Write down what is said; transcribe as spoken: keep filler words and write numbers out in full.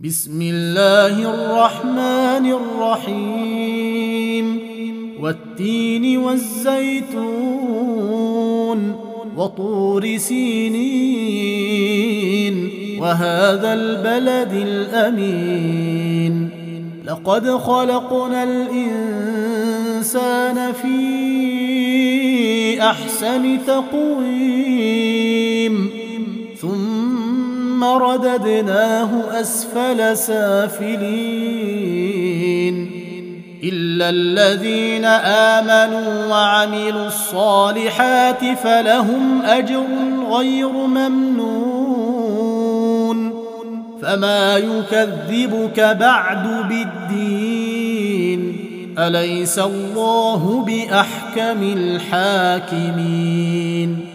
بسم الله الرحمن الرحيم والتين والزيتون وطور سينين وهذا البلد الأمين لقد خلقنا الإنسان في أحسن تقويم ثم رددناه أسفل سافلين إلا الذين آمنوا وعملوا الصالحات فلهم أجر غير ممنون فما يكذبك بعد بالدين أليس الله بأحكم الحاكمين